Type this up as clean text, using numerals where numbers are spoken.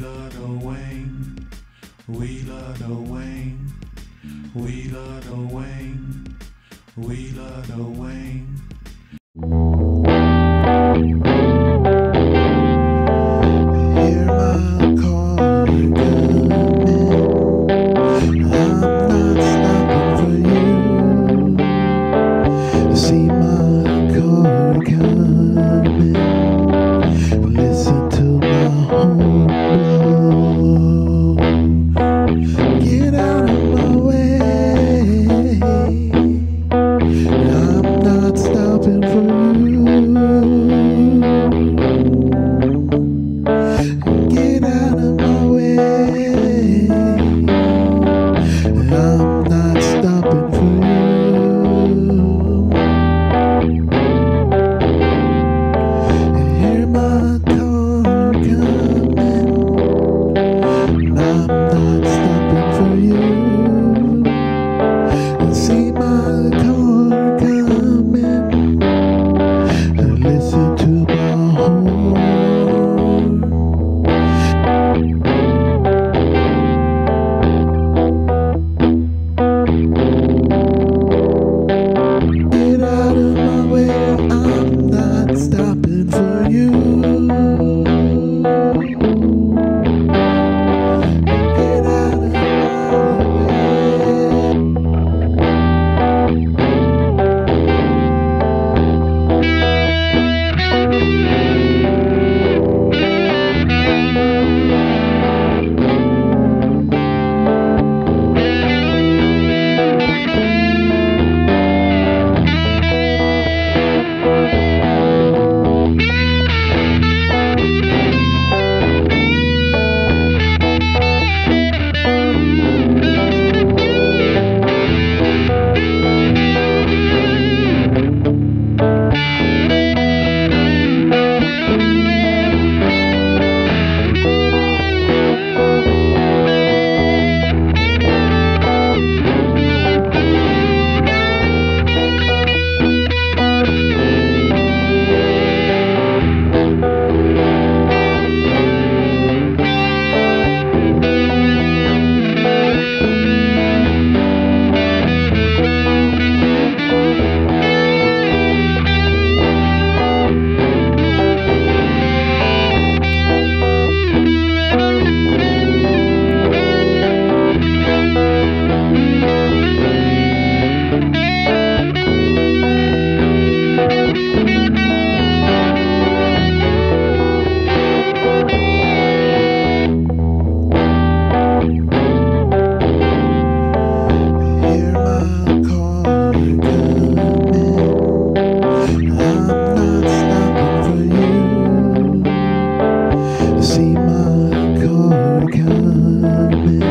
love the Wayne. We love the Wayne. We love the Wayne. We love the Wayne. Hear my car coming. I'm not stopping for you. See my car coming. Listen to my horn blow. Get out of my way. I'm not stopping for you. Get out of my way. I'm not stopping for you. Hear my car coming. I'm not stopping for you. See my car coming. Listen to my horn. Get out of my way, I'm not stopping for you. Get out of my way. Hear my car coming. I'm not stopping for you. See my car coming.